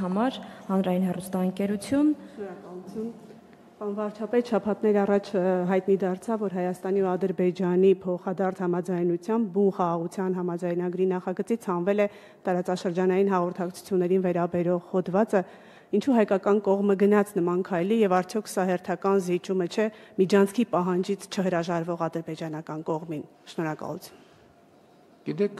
համար հանրային հեռուստաընկերություն։ Շնորհակալություն։ Պարոն վարչապետ, շաբաթներ առաջ հայտնի դարձավ, որ Հայաստանի ու Ադրբեջանի փոխադարձ համաձայնությամբ բուն խաղաղության համաձայնագրի նախագծից հանվել է տարածաշրջանային հաղորդակցություններին վերաբերող հոդվածը, ինչու հայկական կողմը գնաց նման քայլի եւ արդյոք սա հերթական զիջումը չէ միջանցքի պահանջից չհրաժարվող ադրբեջանական կողմին։ Շնորհակալություն։ Գիտեք,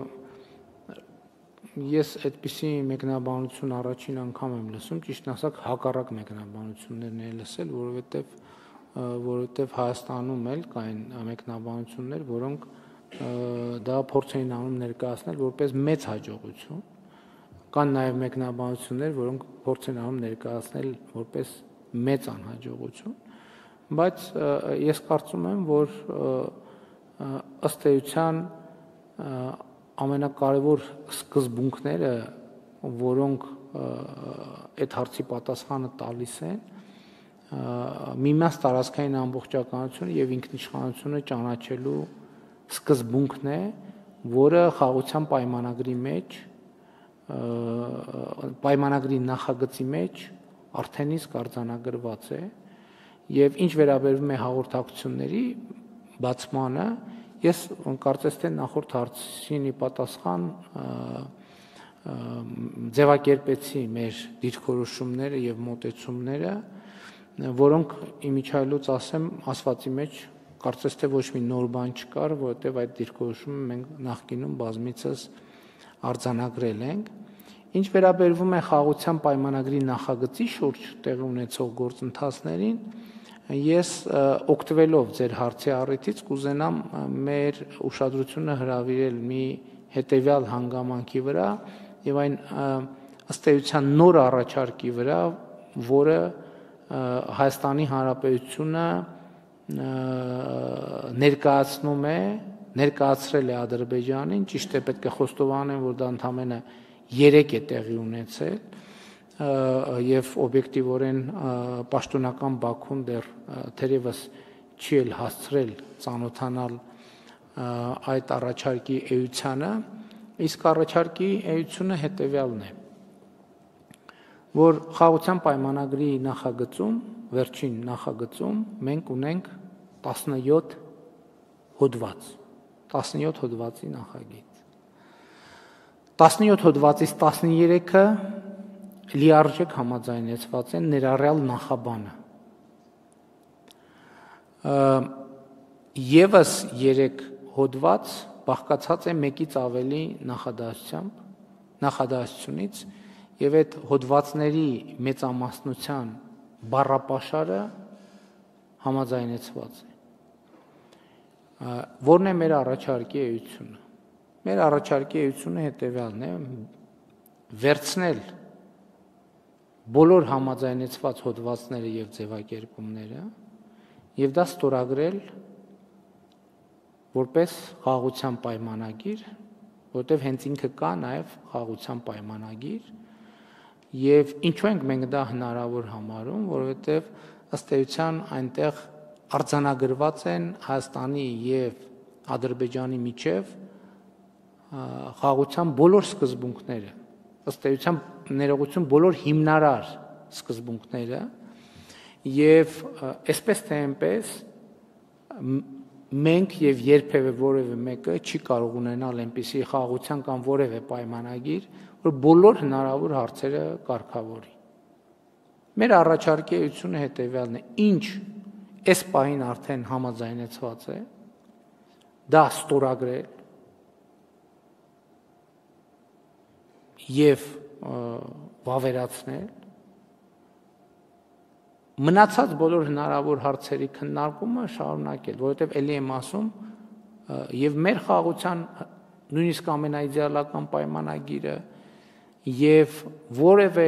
ես այդպիսի մեկնաբանություն առաջին անգամ եմ լսում, ճիշտն ասած հակառակ մեկնաբանություններն եմ լսել, որովհետև Հայաստանում էլ կային մեկնաբանություններ, որոնք դա փորձ էին անում ներկայացնել որպես մեծ հաջողություն, կան նաև մեկնաբանություններ, որոնք փորձ են անում ներկայացնել որպես մեծ անհաջողություն, բայց ես կարծում եմ, որ ըստ էության ամենակարևոր սկզբունքները, որոնք այդ հարցի պատասխանը տալիս են, միմյանց տարածքային ամբողջականությունը եւ ինքնիշխանությունը ճանաչելու սկզբունքն է, որը խաղաղության պայմանագրի մեջ, պայմանագրի նախագծի մեջ արդեն իսկ արձանագրված է, եւ ինչ վերաբերվում է հաղորդակցությունների բացմանը, ես կարծես թե նախորդ հարցին ի պատասխան ձևակերպեցի մեր դիրքորոշումները եւ մոտեցումները, որոնք իմիջայլոց ասեմ, ասվածի մեջ կարծես թե ոչ մի նոր բան չկար, որովհետեւ այդ դիրքորոշումը մենք նախկինում բազմիցս արձանագրել ենք։ Ինչ վերաբերվում է խաղաղության պայմանագրի նախագծի շուրջ տեղի ունեցող գործընթացներին, ես օգտվելով ձեր հարցի առիթից կուզենամ մեր ուշադրությունը հրավիրել մի հետևյալ հանգամանքի վրա եւ այն ըստ էության նոր առաջարկի վրա, որը Հայաստանի Հանրապետությունը ներկայացրել է Ադրբեջանին, ճիշտ է պետք է խոստովանեմ, որ դա ընդամենը 3 է տեղի ունեցել եւ օբյեկտիվորեն պաշտոնական Բաքուն դեռ թերևս չի էլ հասցրել ծանոթանալ այդ առաջարկի էությանը, իսկ առաջարկի էությունը հետեւյալն է, որ խաղաղության պայմանագրի նախագծում, վերջին նախագծում մենք ունենք 17 հոդված, 17 հոդվածի նախագիծ։ 17 հոդվածից 13-ը լիարժեք համաձայնեցված են ներառյալ նախաբանը։ Եվս 3 հոդված բաղկացած է մեկից ավելի նախադասությունից եւ այդ հոդվածների մեծամասնության բառապաշարը համաձայնեցված է։ Որն է մեր առաջարկի էությունը։ Մեր առաջարկի էությունը հետեւյալն է՝ վերցնել բոլոր համաձայնեցված հոդվածները եւ ձևակերպումները եւ դա ստորագրել որպես խաղաղության պայմանագիր, որտեղ հենց ինքը կա նաեւ խաղաղության պայմանագիր եւ ինչու ենք մենք դա հնարավոր համարում, որովհետեւ ըստ էության այնտեղ արձանագրված են Հայաստանի եւ Ադրբեջանի միջև խաղաղության բոլոր սկզբունքները, ըստ էության ներողություն բոլոր հիմնարար սկզբունքները եւ այսպես թե այնպես մենք եւ երբեւե որևէ մեկը չի կարող ունենալ այնպիսի խաղաղության կամ որևէ պայմանագիր, որ բոլոր հնարավոր հարցերը կարգավորի։ Մեր առաջարկի էությունը հետեւյալն է. ինչ այս պահին արդեն համաձայնեցված է, դա ստորագրել եւ վավերացնել, մնացած բոլոր հնարավոր հարցերի քննարկումը շարունակել, որովհետեւ ելի եմ ասում, եւ մեր խաղաղության նույնիսկ ամենաիդեալական պայմանագիրը եւ որևէ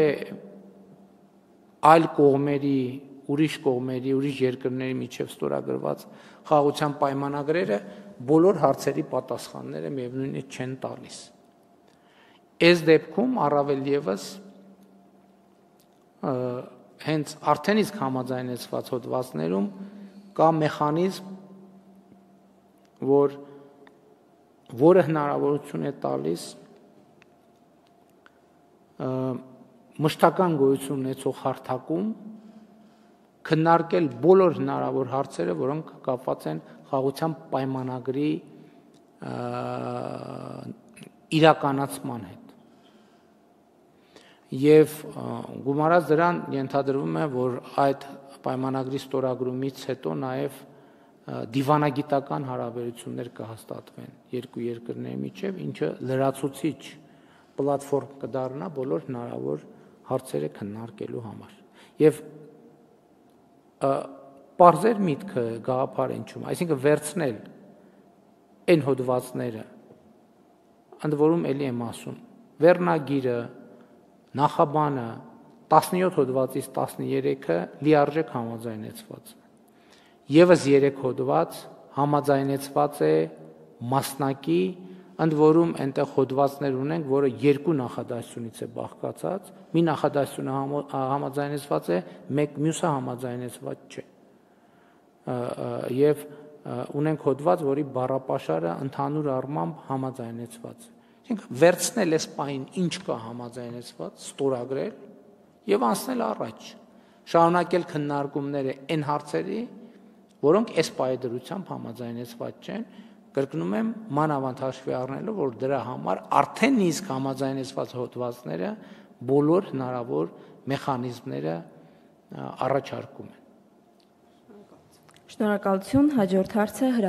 այլ կողմերի, ուրիշ երկրների միջև ստորագրված խաղաղության պայմանագրերը բոլոր հարցերի պատասխանները միևնույն է չեն տալիս։ Այս դեպքում առավել եւս հենց արդեն իսկ համաձայնեցված հոդվածներում կա մեխանիզմ, որը հնարավորություն է տալիս մշտական գոյություն ունեցող հարթակում քննարկել բոլոր հնարավոր հարցերը, որոնք կապված են խաղաղության պայմանագրի իրականացման հետ։ Եվ գումարած դրան ենթադրվում է, որ այդ պայմանագրի ստորագրումից հետո նաև դիվանագիտական հարաբերություններ կհաստատվեն երկու երկրների միջև, ինչը լրացուցիչ պլատֆորմ կդառնա բոլոր հնարավոր հարցերը քննարկելու համար։ Եվ պարզեր միտքը գաղափար հնչում, այսինքն վերցնել այն հոդվածները, ընդ որում էլի եմ ասում, վերնագիրը, նախաբանը 17 հոդվածից 13-ը լիարժեք համաձայնեցված է։ Եվս 3 հոդված համաձայնեցված է մասնակի, ընդ որում այնտեղ հոդվածներ ունենք, որը երկու նախադասությունից է բաղկացած, մի նախադասությունը համաձայնեցված է, մյուսը համաձայնեցված չէ։ Եվ ունենք հոդված, որի բառապաշարը ընդհանուր առմամբ համաձայնեցված է։ Այսինքն վերցնել այս պահին ինչ կա համաձայնեցված, ստորագրել եւ անցնել առաջ, շարունակել քննարկումները այն հարցերի, որոնք այս պայդրությամբ համաձայնեցված չեն, կրկնում եմ, մանավանդ հաշվի առնելով, որ դրա համար արդեն իսկ համաձայնեցված հոդվածները բոլոր հնարավոր մեխանիզմները առաջարկում են։ Շնորհակալություն, հաջորդ հարցը